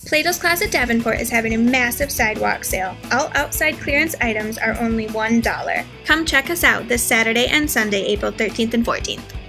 Plato's Closet Davenport is having a massive sidewalk sale. All outside clearance items are only $1. Come check us out this Saturday and Sunday, April 13th and 14th.